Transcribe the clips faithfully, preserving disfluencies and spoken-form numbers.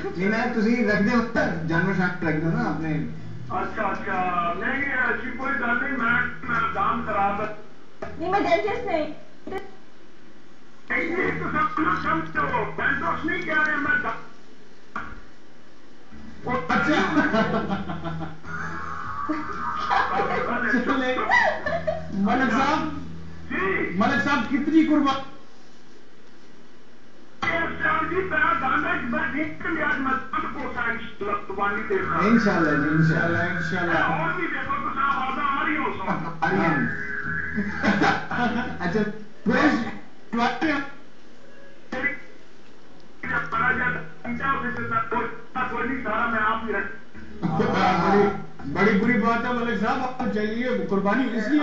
نہیں میں تسی رکھ دے جانور شاک رکھ دو نا اپنے. اچھا اچھا نہیں ایسی کوئی گل نہیں میں دام خراب ہے نہیں میں ڈینٹسٹ نہیں نہیں تو سمجھو ڈینٹسٹ نہیں کہہ رہے میں اچھا ملک صاحب ملک صاحب کتنی قربان انشاءاللہ جی انشاءاللہ انشاءاللہ اچھا بڑی بری بات ہے ملک صاحب آپ کو چاہیے قربانی اس لیے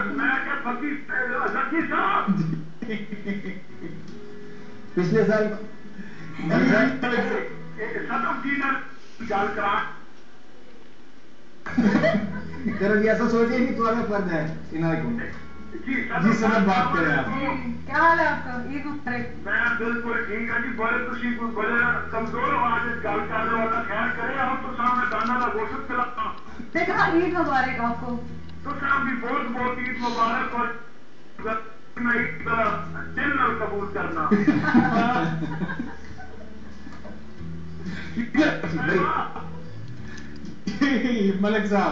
پچھلے سال کرو جی ایسا سوچے نہیں تمہارا فرد ہے جی سر بات کریں آپ. کیا حال ہے آپ کا؟ عید مبارک. میں بالکل ٹھیک ہے جی بڑے تھی بڑے کمزور آواز گل کر رہے ہو خیر کرے ہم تو سامنے دانا کا گوشت کھلانا دیکھا عید مبارک آپ کو. تو صاحب بھی بہت بہت عید مبارک اور دل نال قبول کرنا. ملک صاحب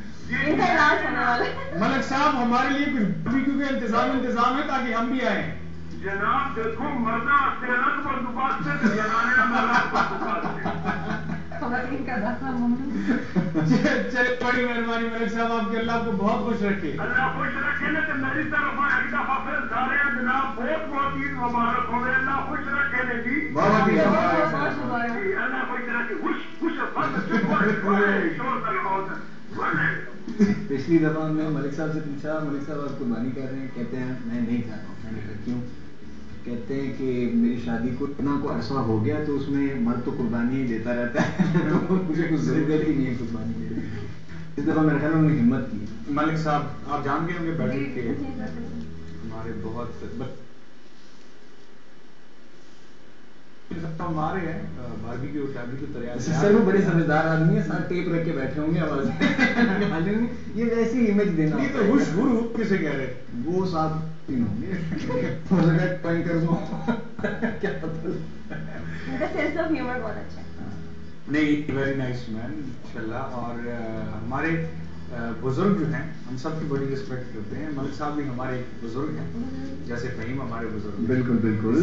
ملک صاحب ہمارے لیے کچھ بیکیو کا انتظام انتظام ہے تاکہ ہم بھی آئیں. جناب دیکھو مردہ الگ بندوبست سے جنانے چلے بڑی مہربانی ملک صاحب آپ کے اللہ کو بہت خوش رکھے. اللہ خوش رکھے نا تو میری طرف ایک دفعہ پھر سارے جناب بہت بہت عید مبارک ہو گئے. اللہ خوش رکھے نے جی اللہ خوش رکھے خوش خوش پچھلی دفعہ میں ملک صاحب سے پوچھا ملک صاحب آپ قربانی کر رہے ہیں کہتے ہیں میں نہیں کر رہا ہوں. میں نے کہا کیوں؟ کہتے ہیں کہ میری شادی کو اتنا کو عرصہ ہو گیا تو اس میں مرد تو قربانی ہی دیتا رہتا ہے مجھے کچھ ضرورت ہی نہیں ہے قربانی دینے. اس دفعہ میرے خیال میں انہوں نے ہمت کی. ملک صاحب آپ جان گئے ہوں گے بیٹھے کے ہمارے بہت ہمارے ہیں بھابھی کی شادی کو تیار سر وہ بڑے سمجھدار آدمی ہیں ساتھ ٹیپ رکھ کے بیٹھے ہوں گے آواز یہ ویسی امیج دینا تو ہوش ہر کسے کہہ رہے وہ صاحب تین ہوں گے کیا پتہ نہیں ویری نائس مین انشاءاللہ. اور ہمارے بزرگ جو ہیں ہم سب کی بڑی رسپیکٹ کرتے ہیں. ملک صاحب بھی ہمارے بزرگ ہیں جیسے فہیم ہمارے بزرگ. بالکل بالکل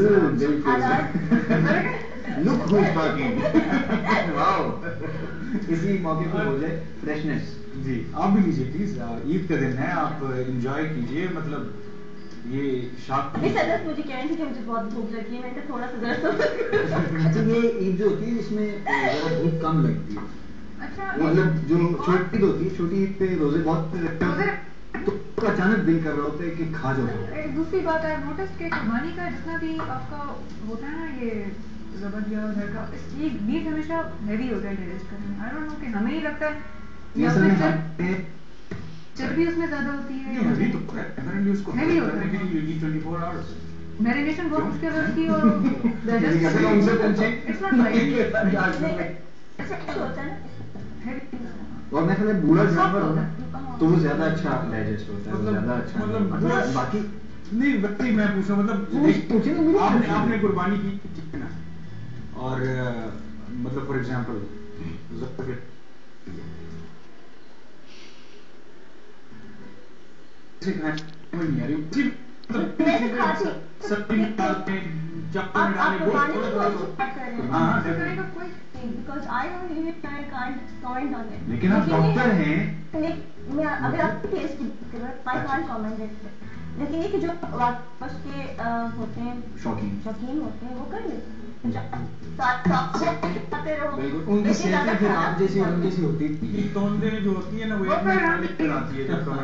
اسی موقع پر ہو جائے فریشنس. جی آپ بھی لیجیے پلیز. عید کا دن ہے آپ انجوائے کیجیے. مطلب یہ شاپ مجھے کہہ رہی تھی کہ مجھے بہت بھوک لگی ہے. میں نے تھوڑا سا درد اچھا یہ عید جو ہوتی ہے اس میں بھوک کم لگتی ہے. مطلب جو چھوٹی عید ہوتی ہے چھوٹی عید پہ روزے بہت تو اچانک دل کر رہا ہوتا ہے کہ کھا جاؤ. دوسری بات ہے نوٹس کہ قربانی کا جتنا بھی آپ کا ہوتا ہے نا یہ ضبط یا گھر کا یہ میٹ ہمیشہ ہیوی ہوتا ہے ڈائجسٹ کرنے میں. آئی ڈونٹ نو کہ ہمیں ہی لگتا ہے چربی اس میں زیادہ ہوتی ہے ہیوی ہوتا ہے. میرینیشن بہت مشکل ہوتی ہے اور اور میں خیال بوڑھا جانور ہو نا تو وہ زیادہ اچھا ڈائجسٹ ہوتا ہے زیادہ اچھا. باقی نہیں وقتی میں پوچھا مطلب آپ نے قربانی کی ٹھیک ہے نا اور مطلب فار ایگزامپل لیکن آپ ڈاکٹر ہیں اگر آپ ٹیسٹ لیکن یہ کہ جو واپس کے ہوتے ہیں شوقین شوقین ہوتے ہیں وہ کر لیتے ہیں. ان کی صحت پھر آپ جیسی ان جیسی ہوتی ہے جو ہوتی ہے نا وہ آتی ہے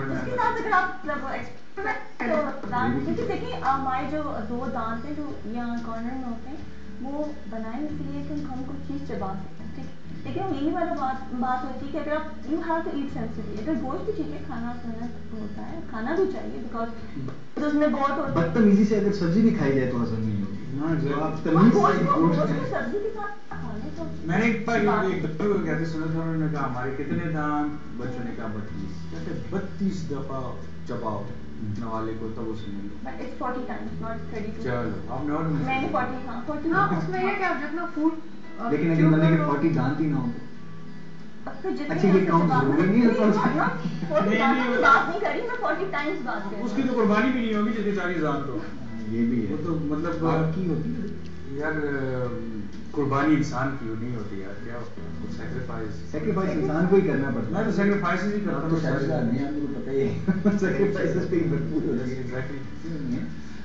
دیکھیے ہمارے جو دو دانت ہیں جو یہاں کارنر میں ہوتے ہیں وہ بنائے اس لیے کہ ہم کچھ چیز چبا سکتے ہیں. ٹھیک لیکن یہی والا بات بات ہوتی ہے کہ اگر آپ you have to eat sensitively اگر گوشت بھی ٹھیک ہے کھانا ہوتا ہے کھانا بھی چاہیے بیکاز اس میں بہت ہوتا ہے. بدتمیزی سے اگر سبزی بھی کھائی جائے تو ہضم نہیں ہوگی. سبزی کے ساتھ کھانے تو میں نے ایک بار ایک ڈاکٹر کو کہتے سنا تھا، انہوں نے کہا ہمارے کتنے دانت، بچوں نے کہا بتیس، کہتے بتیس دفعہ چباؤ نوالے کو تب اسے مل گا. But it's forty times, not thirty-two. چلو آپ نے اور میں نے forty ہاں forty ہاں اس میں یہ کہ آپ جتنا فوڈ لیکن اگر بندے کے فورٹی دانت ہی نہ ہو اچھا یہ کام ضروری نہیں ہوتا. forty دانتوں کی بات نہیں کری میں forty times بات کر رہی ہوں. اس کی تو قربانی بھی نہیں ہوگی جتنے چالیس دانت ہو. یہ بھی ہے وہ تو مطلب کی ہوتی ہے یار قربانی انسان کی نہیں ہوتی یار، کیا سیکریفائس سیکریفائس انسان کو ہی کرنا پڑتا ہے. میں تو سیکریفائس ہی کرتا تو شاید آدمی آپ کو پتہ ہی ہے سیکریفائسز پہ ہی بھرپور ہو جاتی ہے.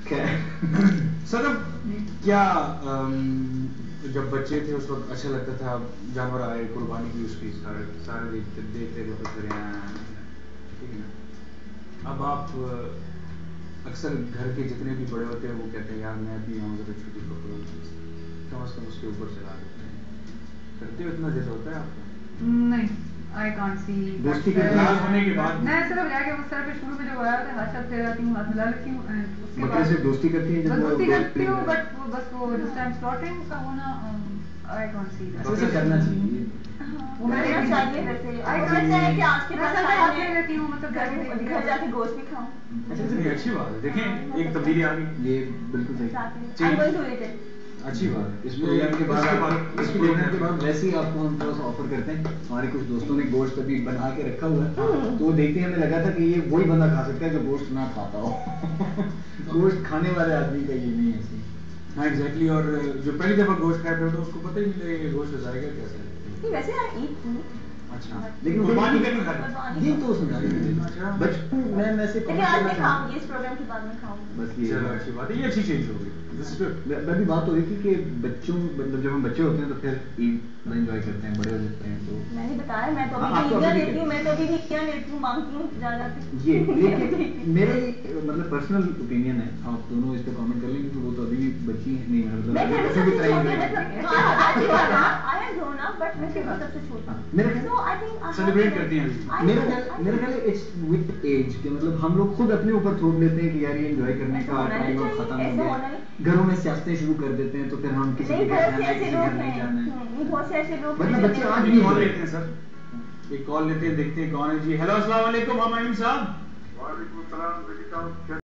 صدف کیا جب بچے تھے اس وقت اچھا لگتا تھا جانور آئے قربانی کی اس کی سارے سارے دیکھتے دیکھتے رہتے پھر ٹھیک ہے نا. اب آپ اکثر گھر کے جتنے بھی بڑے ہوتے ہیں وہ کہتے ہیں یار میں بھی آؤں ذرا چھوٹی پکڑوں کم از کم اس کے اوپر چلا دیتے ہیں. کرتے ہو اتنا دل ہوتا ہے آپ کو؟ نہیں آئی کانٹ سی. دوستی کے اخلاق ہونے کے بعد میں صرف جا کے اس طرح پہ شروع میں جب آیا تھا ہاتھ پھیر آتی ہوں، ہاتھ ملا لیتی ہوں اینڈ اس کے بکرے بعد سے دوستی کرتی ہیں بس جب دوستی کرتی ہوں بٹ بس وہ جس ٹائم سلاٹرنگ کا ہونا آئی کانٹ سی دیٹ. ایسا کرنا چاہیے. وہ میں کرنا چاہیے ویسے ایسا ہے کہ آج کے میں بعد سب ہاتھ میں لیتی ہوں، مطلب گھر جا کے گوشت بھی کھاؤں. اچھی بات ہے. دیکھیں ایک تبدیلی آ گئی. یہ بالکل صحیح. I'm going to eat it. اچھی بات. اس پروگرام کے بعد اس پروگرام کے بعد ویسے ہی آپ کو ہم تھوڑا سا آفر کرتے ہیں. ہمارے کچھ دوستوں نے گوشت ابھی بنا کے رکھا ہوا ہے تو وہ دیکھتے ہیں ہمیں لگا تھا کہ یہ وہی بندہ کھا سکتا ہے جو گوشت نہ کھاتا ہو. گوشت کھانے والے آدمی کا یہ نہیں ہے. ہاں ایگزیکٹلی. اور جو پہلی دفعہ گوشت کھایا پھر تو اس کو پتہ ہی نہیں لگے کہ گوشت جائے گا کیسے. ویسے I eat food. اچھا لیکن قربانی کا نہیں کھاتا. یہ تو سمجھا بچپن میں میں سے لیکن آج میں کھاؤں گی اس پروگرام کے بعد میں کھاؤں گی. بس یہ چلو اچھی بات ہے. یہ اچھی چینج ہوگی. میں بھی بات ہو رہی تھی کہ بچوں مطلب جب ہم بچے ہوتے ہیں تو پھر عید بڑا انجوائے کرتے ہیں، بڑے ہو جاتے ہیں تو میں نے بتایا میں تو ابھی عیدیاں لیتی ہوں، میں تو ابھی عیدیاں لیتی ہوں، مانگتی ہوں جا جا کے. یہ لیکن میرا مطلب پرسنل اوپینین ہے، آپ دونوں اس پہ کامنٹ کر لیں کیونکہ وہ تو ابھی بھی بچی نہیں ہے. میں گھر میں سب سے چھوٹی سیلیبریٹ کرتی ہیں. میرا میرا خیال ہے اٹس وتھ ایج کہ مطلب ہم لوگ خود اپنے اوپر تھوپ لیتے ہیں کہ یار یہ انجوائے کرنے کا ٹائم اب ختم ہو گیا. گھروں میں سیاستیں شروع کر دیتے ہیں تو پھر ہم کسی کے گھر جانا ہے کسی گھر نہیں جانا ہے. بہت سے ایسے لوگ مطلب بچے آج بھی کال لیتے ہیں. سر ایک کال لیتے ہیں، دیکھتے ہیں کون ہے. جی ہیلو السلام علیکم ہم امین صاحب. وعلیکم السلام.